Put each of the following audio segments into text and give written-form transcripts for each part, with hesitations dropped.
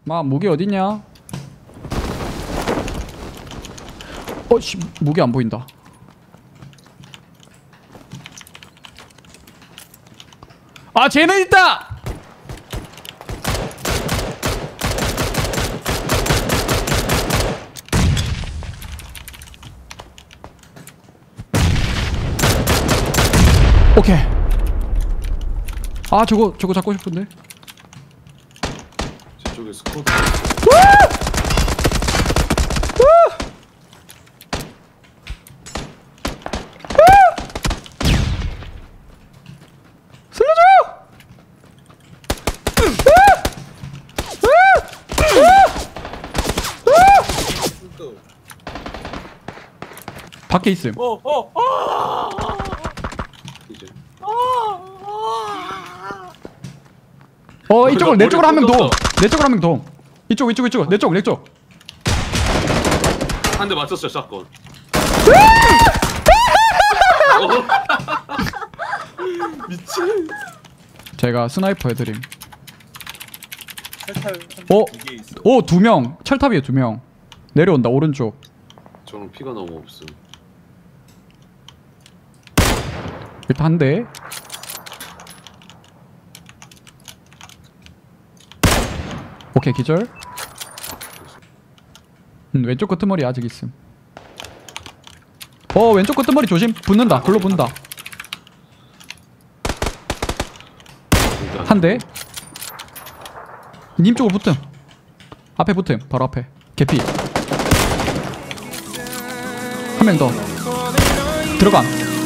마 무기 어딨냐? 어씨 무기 안 보인다. 아 쟤는 있다. 오케이. 아 저거 잡고 싶은데. 저쪽에 스쿼드. 밖에 있음. 이제 이쪽으로 내 쪽으로 한 명 더. 꽂았어. 내 쪽으로 한 명 더. 이쪽 내 쪽. 한 대 맞췄어 샷건. 미친. 제가 스나이퍼 해드림. 철탑 어? 두개 있어. 오 2명. 철탑 위에 2명. 내려온다 오른쪽. 저는 피가 너무 없음. 일단 한 대. 오케이 기절. 왼쪽 끄트머리 아직 있음. 왼쪽 끄트머리 조심. 붙는다. 글로 붙는다. 한 대. 님 쪽으로 붙음. 앞에 붙음. 바로 앞에. 개피. 한 명 더. 들어감.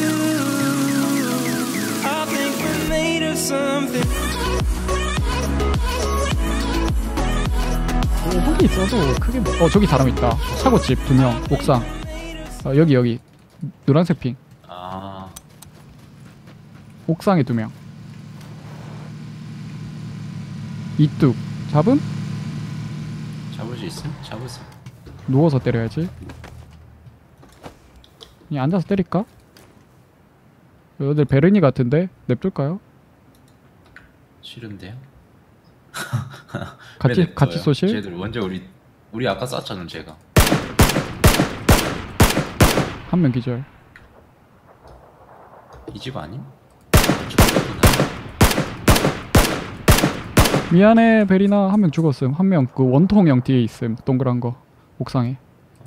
흙이 있어도 크게 저기 사람 있다. 차고집 2명. 옥상. 여기 노란색 핑. 아, 옥상에 2명. 이뚝 잡음? 잡을 수 있음? 잡으세요. 누워서 때려야지. 그냥 앉아서 때릴까? 여기들 베르니 같은데? 냅둘까요? 싫은데요? 같이 쏘실? 쟤들 먼저 우리 아까 쐈잖아 제가. 한 명 기절. 이 집 아님? 미안해 베리나. 한 명 죽었음. 한 명 그 원통형 뒤에 있음. 동그란 거 옥상에.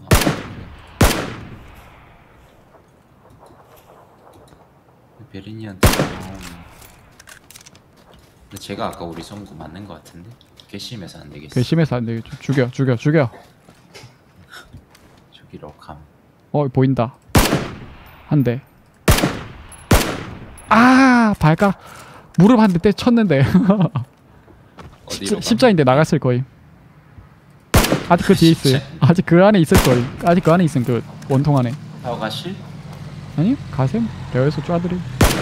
베리니한테. 근데 제가 아까 우리 쏜거 맞는 거 같은데? 괘씸해서 안 되겠어. 괘씸해서 안 되겠죠. 죽여. 저기로 감. 보인다. 한 대. 아 발가락 무릎 한 대 때 쳤는데. 어디로 감? 십자인데 나갔을 거임. 아직 그 뒤에 있어요. 아직 그 안에 있을 거임. 아직 그 안에 있음. 그 원통 안에. 타고 가실? 아니 가셈. 여기서 쏴드림.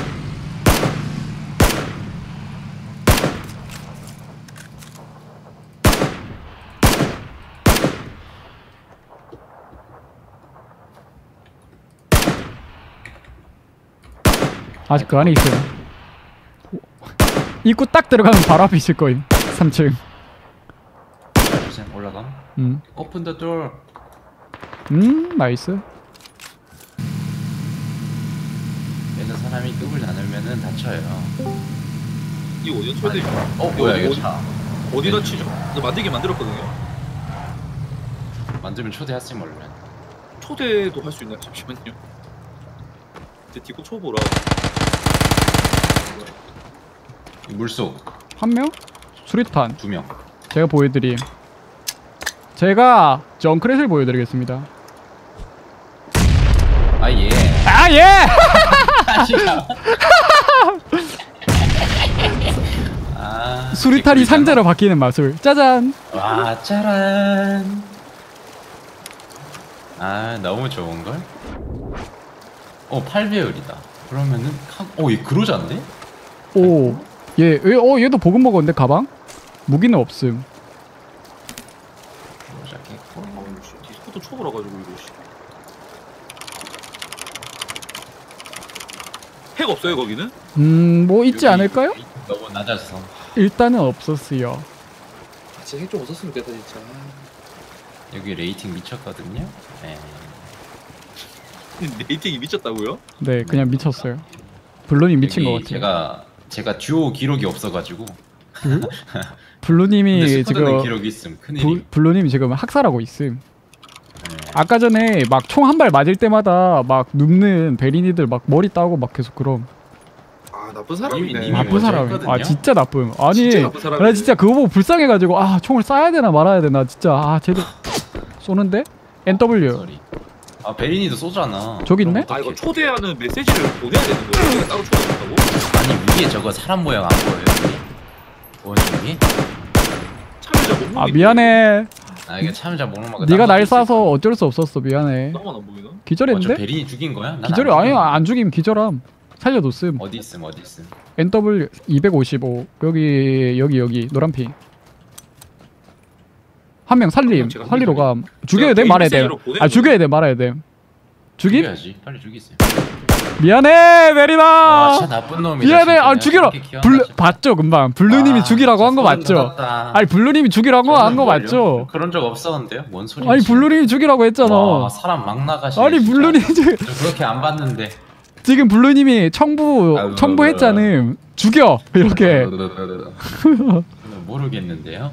아직 그 안에 있어요. 입구 딱 들어가면 바로 앞에 있을 거임. 3층. 올라감? 오픈 더 door. 나이스. 여기서 사람이 뚝을 나누면은 다쳐요. 이거 어디다 쳐야 돼? 뭐야 이거 차. 어디다 치죠? 나 만들긴 만들었거든요. 만들면 초대했으면 원래. 초대도 할 수 있나요? 잠시만요. 제 디코 쳐보라. 물속 한 명? 수리탄. 2명. 제가 보여드림. 제가 정크렛을 보여드리겠습니다. 아 예. 아 예! 아, 수리탄이 상자로 바뀌는 마술. 짜잔. 와 짜란. 아 너무 좋은걸? 8배율이다. 그러면은 얘 그로자인데? 오. 얘도 보급 먹었는데 가방? 무기는 없음. 그로자 깼고. 디스코도 쳐보라 가지고 이거. 핵 없어요 거기는? 뭐 있지 않을까요? 너무 낮았어. 일단은 없었어요. 진짜 핵 좀 없었으면 좋겠다 진짜. 여기 레이팅 미쳤거든요. 네. 레이팅이 미쳤다고요? 네, 그냥 미쳤어요. 블루님 미친 것 여기 같아요. 제가 듀오 기록이 없어가지고. 근데 블루님이 스쿼드는 지금 기록이 있음. 큰일이. 블루님이 지금 학살하고 있음. 네. 아까 전에 막 총 한 발 맞을 때마다 막 눕는 베리니들 막 머리 따고 막 계속 그럼. 아 나쁜 사람이네. 이미 나쁜 먼저 사람. 했거든요. 아 진짜 나쁨. 아니 진짜 나쁜 사람이네. 나 진짜 그거 보고 불쌍해가지고 아 총을 쏴야 되나 말아야 되나 진짜 아 쟤들 쏘는데 NW 소리. 아 베린이도 쏘잖아. 저기 있네? 아 이거 초대하는 메시지를 보내야 되는 거야? 내가 따로 초대한다고? 아니 위에 저거 사람 모양 안 보여요? 원숭이? 참여자 못 아 미안해. 아 이게 참자 먹는 거. 네가 날 쏴서 어쩔 수 없었어 미안해. 나만 안 보이나? 저 기절했는데? 베린이 죽인 거야? 난 기절이 안 아니 죽인 안 죽임 기절함. 살려뒀음. 어디 있음 어디 있음. NW 255 여기 노란핑. 한 명 살림 제가 살리러 감. 제가 죽여야 돼 개인 말아야 돼. 메시지로 보내는 아 죽여야 돼 말아야 돼. 죽임? 죽여야지 빨리 죽이세요. 미안해 와 메리나. 진짜 나쁜 놈이다. 미안해 진짜. 아 내가 죽이러 저렇게 키워놨지. 블루 봤죠 금방 블루님이 아, 죽이라고 한 거 소름 맞죠? 돋았다. 아니 블루님이 죽이라고 한 거 저는 맞죠? 뭘요? 그런 적 없었는데요? 뭔 소리야? 아니 블루님이 죽이라고 했잖아. 와 사람 막 나가시네. 아니 진짜. 블루님이 저 그렇게 안 봤는데. 지금 블루님이 청부했잖음. 죽여 이렇게. 모르겠는데요.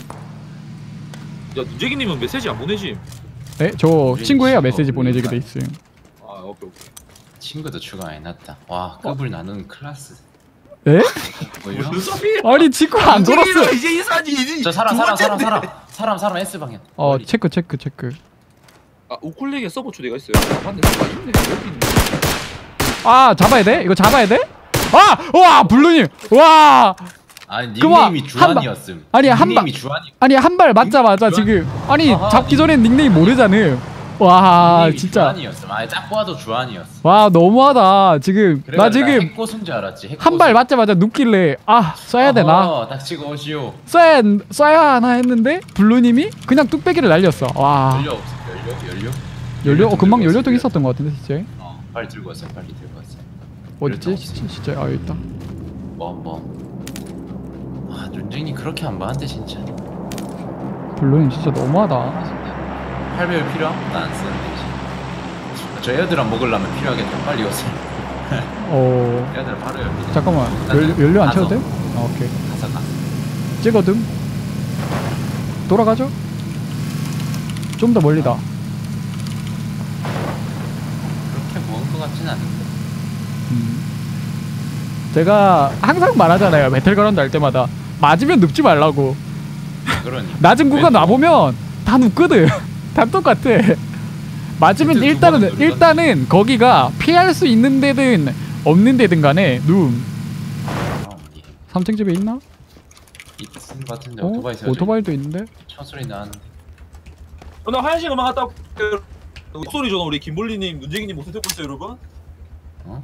야 눈재기님은 메시지 안 보내지? 네? 저 친구예요 메시지 보내주게 돼 있어요. 아 오케이 오케이. 친구도 추가 안 해놨다. 와 급을 나누는 클래스. 에? 뭐요? 무슨 소리야? 아니 친구 안 걸었어. 이제 인사지. 저 사람 S 방향. 머리. 체크. 아 우쿨렉에 서버 초대가 있어요. 아 맞네. 아 있네. 여기 있네. 아 잡아야 돼? 이거 잡아야 돼? 와 블루님 와 아니 그만, 닉네임이 주한이었음. 아니, 한 닉네임이 주한이. 아니 한 발 맞자마자 지금 아니 아하, 잡기 전엔 닉네임 모르잖음. 와 닉네임이 진짜 주한이었음. 아니 딱 봐도 주한이었어. 와 너무하다 지금. 나 지금 핵고수인 줄 알았지. 한 발 맞자마자 눕길래 쏴야 되나? 닥치고 오시오. 쏴야 하나 했는데 블루님이 그냥 뚝배기를 날렸어. 와 연료 없어. 연료. 연료 금방 들고 연료통 왔어요. 있었던 것 같은데 진짜. 빨리 들고 왔어. 빨리 들고 왔어. 어딨지? 연료통 없어. 진짜 여기 있다. 뭐. 아 눈쟁이 그렇게 안 봤는데 진짜. 블루님 진짜 너무하다. 8배율 필요함? 나안 쓰는데 이제. 저 에어드랍 먹으려면 필요하겠다. 빨리 오세요. 에어드랍 바로 옆에. 잠깐만 연료 안 채워도 돼? 오케이 가사가. 찍어둠. 돌아가죠? 좀 더 멀리다. 그렇게 먹은 것 같진 않은데. 제가 항상 말하잖아요 배틀그라운드 할 때마다 맞으면 눕지 말라고. 그러니. 낮은 구간 와보면 다 눕거든. 다 똑같아. 맞으면 일단은 거기가 피할 수 있는 데든 없는 데든 간에 눔. 3층 집에 있나? 있는 것 같은데 오토바이 세워져. 오토바이도 있는데? 차 소리 나는데. 나 화장실 그만 갔다 올게요. 목소리 전화 우리 김볼리님, 눈재기님 목소리 듣고 있어요 여러분? 어?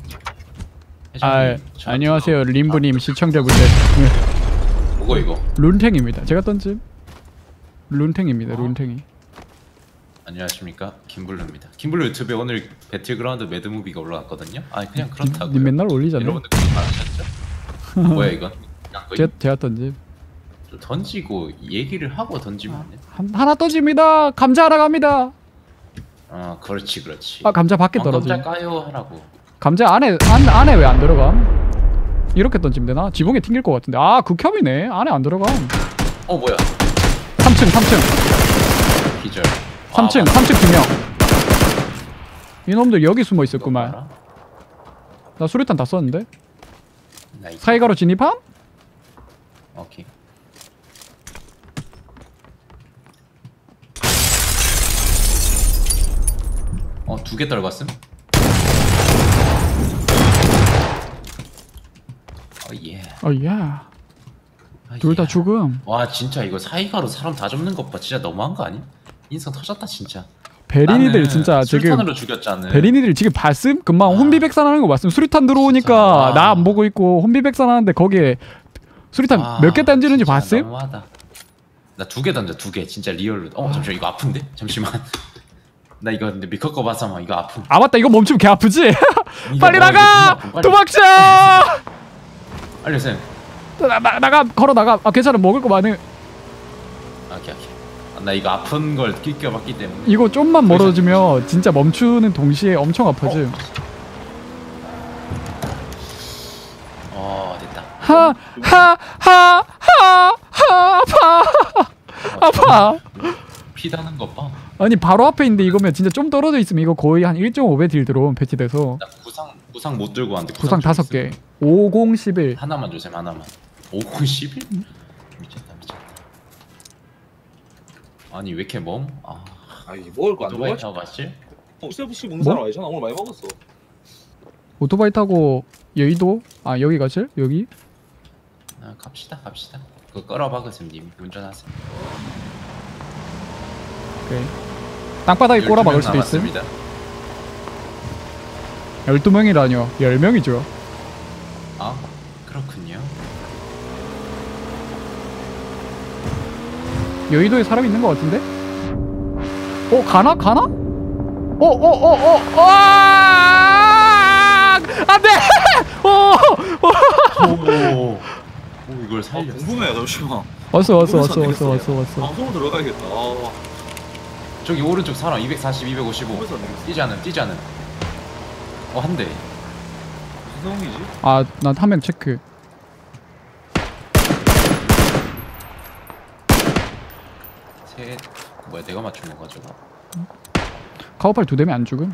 안녕하세요 림부님 시청자분들. 뭐고 이거? 룬탱입니다. 제가 던짐 룬탱입니다. 룬탱이. 안녕하십니까 김블루입니다. 김블루 유튜브에 오늘 배틀그라운드 매드무비가 올라왔거든요. 아 그냥 그렇다고요. 님 맨날 올리잖아요. 여러분들 그거 알으셨죠? 뭐야 이건? 제가 던짐. 좀 던지고 얘기를 하고 던지면 안 돼? 하나 떠집니다. 감자 하나 갑니다. 아 그렇지. 감자 밖에 떨어지. 감자 까요 하라고. 감자 안에 왜 안 들어감? 이렇게 던지면 되나? 지붕에 튕길 것 같은데. 극혐이네. 안에 안 들어감. 뭐야? 3층 기절. 3층 2명. 이놈들 여기 숨어 있었구만. 나 수류탄 다 썼는데. 사이가로 진입함? 오케이. 두 개 떨궜음? 야. 둘 다 죽음. 와 진짜 이거 사이가로 사람 다 접는 것 봐. 진짜 너무한 거 아니? 인성 터졌다 진짜. 베린이들 진짜 지금 수류탄으로 죽였잖아. 베린이들 지금 봤음? 금방 혼비백산 하는 거 봤음? 수류탄 들어오니까 나 안 보고 있고 혼비백산 하는데 거기에 수류탄 몇 개 던지는지 봤음? 너무하다. 나 2개 던져 2개 진짜 리얼로. 잠시만 이거 아픈데? 잠시만. 나 이거 근데 미커 거 봐서 막 이거 아픔. 맞다 이거 멈추면 개 아프지? 빨리 뭐, 나가! 도망쳐! 알려쌤. 걸어 나가. 괜찮아 먹을 거 많은. 오케이. 나 이거 아픈 걸 끼껴봤기 때문에. 이거 좀만 멀어지면 진짜 멈추는 동시에 엄청 아파지. 됐다. 아파. 피 다는 것 봐. 아니 바로 앞에 있는데 이거면 진짜 좀 떨어져 있으면 이거 거의 한 1.5배 딜 들어온 패치돼서. 나 구상 못 들고 왔는데. 구상 5개. 5011. 하나만 주세요. 하나만. 5011? 미쳤다. 아니 왜 이렇게 멈? 아니 먹을 거 안 오토바이 좋아하지? 타고 갔지? 셀프씨 먹는 사람 아니잖아. 오늘 많이 먹었어. 오토바이 타고 여의도? 여기 가실? 여기? 갑시다. 그거 끌어박으세요 님이. 운전하세요. 오케이. 땅바닥에 꼬라박을 수도 있음. 12명이라뇨. 10명이죠. 그렇군요. 여의도에 사람 있는 것 같은데? 가나? 안돼! 오, 이걸 살렸어. 궁금해 잠시만. 왔어. 방송으로 들어가야겠다. 저기 오른쪽 사람 240, 255. 궁금해서 안 되겠어. 뛰지 않음. 한 대. 무슨 상황이지? 난 한 명 체크. 셋. 뭐야 내가 맞춘 건가 저거? 카우팔 2대면 안 죽음.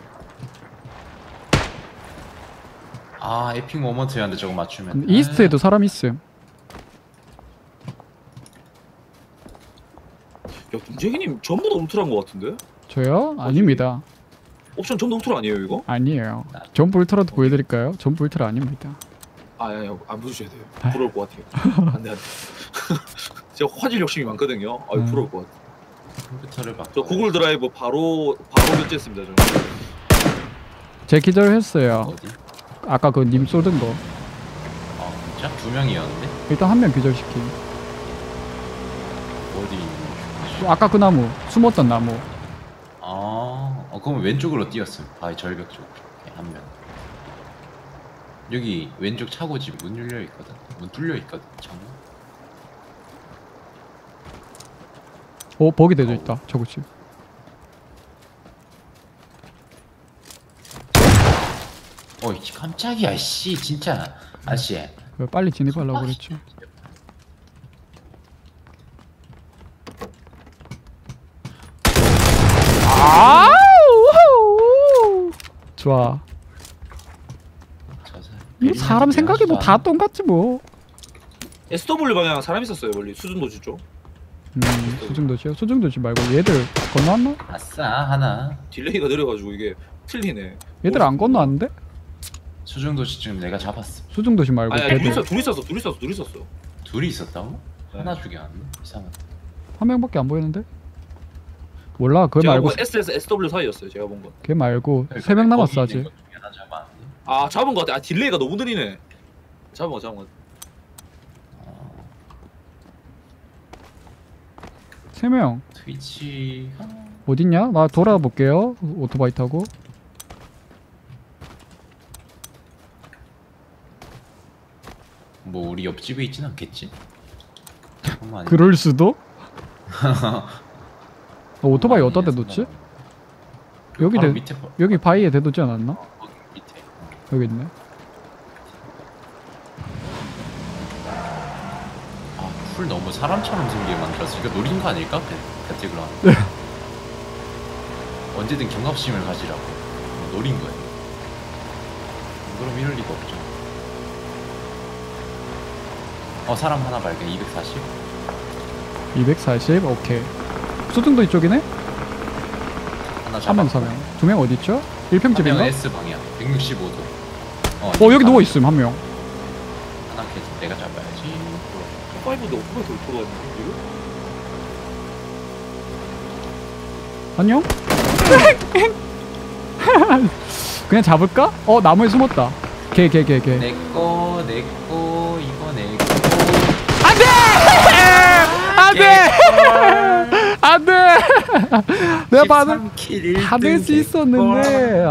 에픽 모먼트였는데 저거 맞추면. 이스트에도 사람 있음. 야 문재기님 전부 다 울트라인 것 같은데? 저요? 아닙니다. 옵션 전부 다 울트라 아니에요 이거? 아니에요. 전부 울트라도 보여드릴까요? 전부 울트라 아닙니다. 아니 안 보여주셔야 돼요. 부러울 것 같아요. 안돼. 제가 화질 욕심이 많거든요. 부러울 것 같아. 컴퓨터를 바꿔. 저 구글 드라이브 바로 결제했습니다 저는. 제 기절했어요. 어디? 아까 그 님 쏘던 거. 진짜? 2명이었는데? 일단 한 명 기절시킴. 어디 있는 거지? 아까 그 나무. 숨었던 나무. 그럼 왼쪽으로 뛰었음. 바위 절벽 쪽으로. 한 명. 여기 왼쪽 차고집 문 열려 있거든. 문 뚫려 있거든. 창문. 버기 되어 있다. 저거지. 깜짝이야 씨 진짜. 아씨. 왜 빨리 진입하려고 그랬죠. 좋아. 이거 사람 생각이 뭐 다 똑같지 뭐. SW 방향 사람 있었어요 멀리 수준도지 쪽. 수중도시요? 수중도시 말고 얘들 건너왔나? 아싸 하나. 딜레이가 느려가지고 이게 틀리네. 얘들 안 건너왔는데? 수중도시 지금 내가 잡았어. 수중도시 말고 아니 걔들 둘이 있었어. 둘이 있었다고? 네. 하나 죽여놨네. 이상하다. 한 명밖에 안 보이는데? 몰라 그거 제가 말고 본 SSS SW 사이였어요 제가 본 건. 걔 말고 3명 남았어 아직. 하나 잡았는데. 잡은 거 같아. 딜레이가 너무 느리네. 잡은 거 같아. 3명 트위치. 어딨냐? 나 돌아볼게요. 오토바이 타고. 뭐 우리 옆집에 있진 않겠지? 잠깐만. 그럴 수도? 오토바이 어디다 대뒀지? 여기 바로 대 밑에 여기 바위에 대뒀지 않았나? 거기 밑에. 여기 있네. 풀 너무 사람처럼 생기게 만들어서 이거 노린 거 아닐까? 배틀그라운드. 네. 언제든 경각심을 가지라고. 노린 거야. 그럼 이럴 리가 없죠. 사람 하나 발견. 240. 240? 오케이. 수중도 이쪽이네? 하나 3명 잡았고. 4명 2명 어디있죠? 1평집인가? S 방향 165도. 여기 누워있음 한명. 하나 계속 내가 잡아야지. 파이브인데 오토바이 더 돌아다니는 지금? 안녕? 그냥 잡을까? 나무에 숨었다. 걔. 내꺼 이거 내꺼. 안돼! 내가 받을 13킬 받을 수 있었는데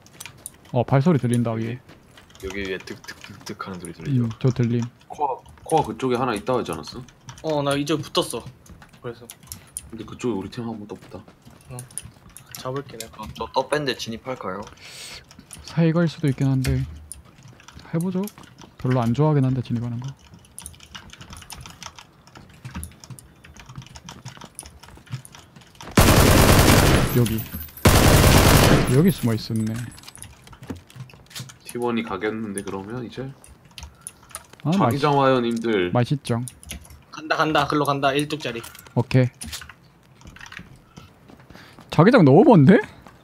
발소리 들린다 위에. 여기에 득득득득 하는 소리 들리죠? 저 들림. 코아 그쪽에 하나 있다 하지 않았어? 나 이제 붙었어. 그래서 근데 그쪽에 우리 팀 한 번도 없다. 잡을게 내가. 저 떡밴드 진입할까요? 사이갈 수도 있긴 한데 해보죠. 별로 안 좋아하긴 한데 진입하는 거. 여기 숨어 있었네. T1이 가겠는데 그러면 이제 아, 자기장 와요님들 맛있죠. 간다. 글로 간다. 1뚝짜리. 오케이. 자기장 너무 먼데?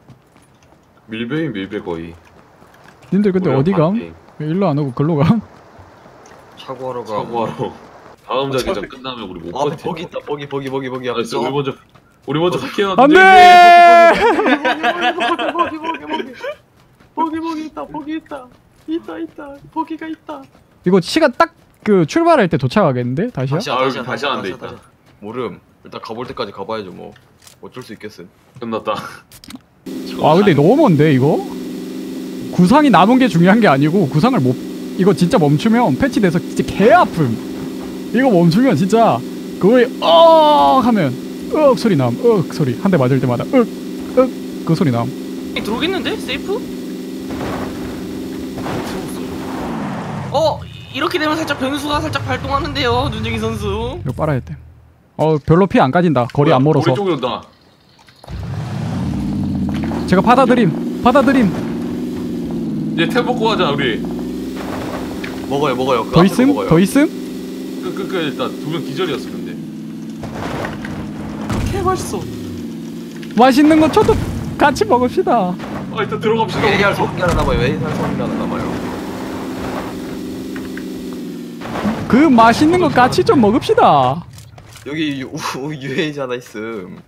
밀배 거의. 님들 근데 우리랑 어디 감? 반대. 왜 일로 안 오고 글로 감? 차고하러 가. 사고하러. 다음 자기장 끝나면 우리 못 앞에 버텨. 버기 있다. 버기 앞에. 알았어, 우리 먼저 갈게요. 안돼! 버기가 있다. 이거 시간 딱 그 출발할 때 도착하겠는데? 다시야? 다시 안 돼 있다. 모름. 일단 가볼 때까지 가봐야죠 뭐. 어쩔 수 있겠음. 끝났다. 아 근데 너무 먼데 이거? 구상이 남은 게 중요한 게 아니고 구상을 못 이거 진짜 멈추면 패치돼서 진짜 개 아픔. 이거 멈추면 진짜 거의 하면 소리 남. 소리 한 대 맞을 때마다 그 소리 남. 들어오겠는데? 세이프? 이렇게 되면 살짝 변수가 살짝 발동하는데요, 눈쟁이 선수. 이거 빨아야 돼. 별로 피 안 까진다. 거리 안 멀어서. 우리 쪽으로 온다. 제가 받아들임. 이제 템 먹고 가자 우리. 먹어요. 그 더 앞에서 있음? 먹어요. 더 있음? 일단 두 명 기절이었어 근데. 개 맛있어. 맛있는 거 저도 같이 먹읍시다. 일단 들어갑시다. AR 소음기 하나 남아요. AR 소음기 하나 남아요. 그 맛있는 거 같이 좀 먹읍시다. 여기 UAG 하나 있음.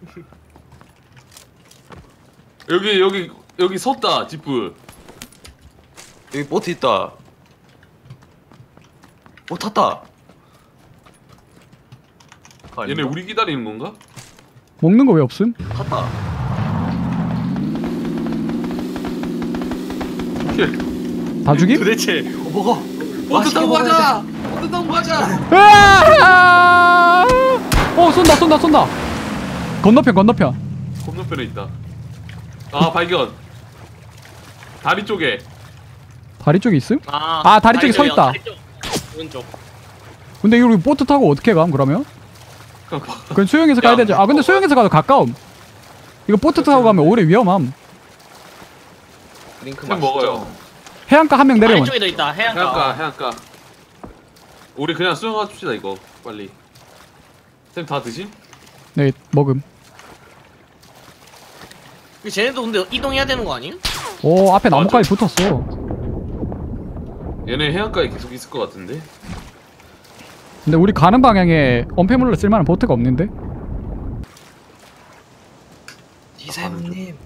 여기 섰다 지프. 여기 보트 있다. 탔다. 얘네 우리 기다리는 건가? 먹는 거 왜 없음? 탔다. 다 죽임? 도대체 먹어. 보트 타고 가자. 보트 타고 가자. 쏜다. 건너편. 건너편에 있다. 발견. 다리 쪽에. 다리 쪽에 있음? 아, 다리 쪽에 서 있다. 다리 쪽. 오른쪽. 근데 이거 우리 보트 타고 어떻게 감 그러면? 그건 수영해서 가야 되지. 근데 수영해서 가도 가까움. 이거 보트 타고 가면 오히려 위험함. 드링크 템 맛있죠? 먹어요. 해안가 한 명 내려온. 아래쪽에도 있다. 해안가. 해안가. 우리 그냥 수영합시다 이거 빨리. 템 다 드심? 네, 먹음. 쟤네도 근데 이동해야 되는 거 아님? 앞에 나무까지 붙었어. 얘네 해안가에 계속 있을 것 같은데. 근데 우리 가는 방향에 엄폐물로 쓸만한 보트가 없는데? 디사임님.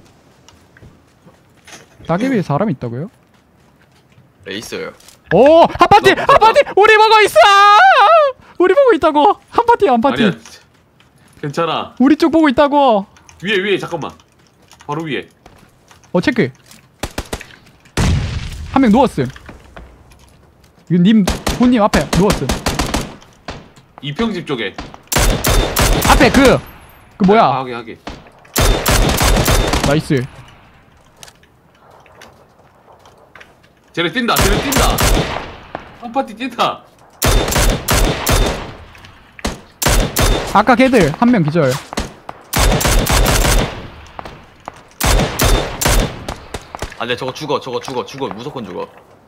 따개비에 사람이 있다고요? 네 있어요. 한 파티! 우리 보고 있어! 우리 보고 있다고! 한 파티. 아니야. 괜찮아. 우리 쪽 보고 있다고! 위에 잠깐만. 바로 위에. 체크. 한 명 누웠음. 이거 본님 앞에 누웠음. 이평집 쪽에. 앞에 그 뭐야? 하게. 나이스. 쟤네 뛴다. 한 파티 뛴다. 아까 걔들 한 명 기절. 안돼 저거 죽어 무조건 죽어.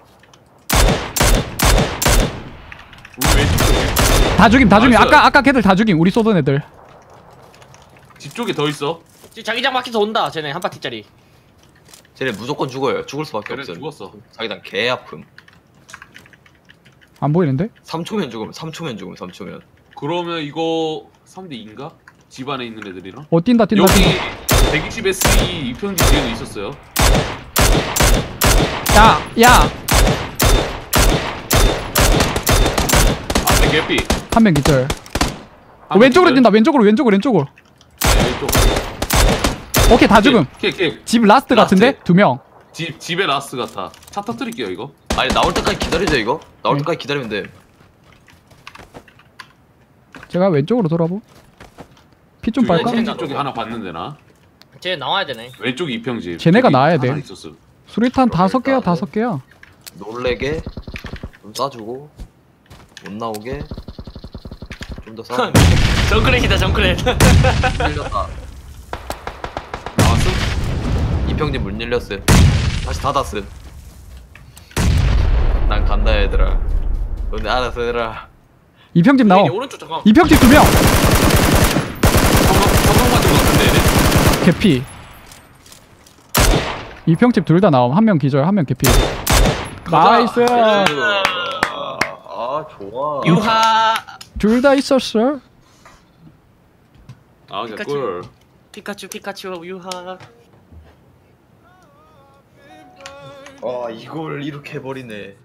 우리 왼쪽 쪽에. 다 죽임. 나이스. 아까 걔들 다 죽임. 우리 쏘던 애들. 집 쪽에 더 있어. 지금 자기장 밖에서 온다. 쟤네 한 파티짜리. 쟤네 무조건 죽어요. 죽을 수밖에 걔네 없음. 죽었어. 자기장 개 아픔. 안 보이는데? 3초면 죽음. 3초면. 그러면 이거 3대 2인가? 집 안에 있는 애들이랑. 뛴다. 여기 120 SE 이평집 뒤에도 있었어요. 야. 앞에 개피. 한 명 기절. 한 왼쪽으로 명 뛴다. 왼쪽으로. 네, 왼쪽. 오케이, 다 죽음. 집 라스트 같은데? 2명. 집에 라스트 같아. 차 터뜨릴게요 이거. 아니 나올 때까지 기다리자 이거. 나올 응. 때까지 기다리면 돼. 제가 왼쪽으로 돌아보. 피 좀 빨까? 이평집 쪽에 하나 봤는데 나. 쟤 나와야 되네. 왼쪽 이평집. 쟤네가 저기 나와야 하나 돼. 있었어. 수리탄 그러면 5개야 일단은 5개야. 놀래게 좀 싸주고 못 나오게 좀 더 싸. 정크렛이다 정크렛. 밀렸다. 나왔어? 이평님 문 열렸어요. 다시 닫았음. 난 간다 얘들아. 너네 알아서 해라. 이평집 나와. 오른쪽 잠깐. 이평집 2명. 성공 맞은 거 같은데 얘네? 개피. 이평집 둘 다 나옴. 한 명 기절, 한 명 개피. 나이스. 아 좋아. 유하. 둘 다 있었어. 아 그냥 피카츄. 꿀. 피카츄 유하. 아 이걸 이렇게 해버리네.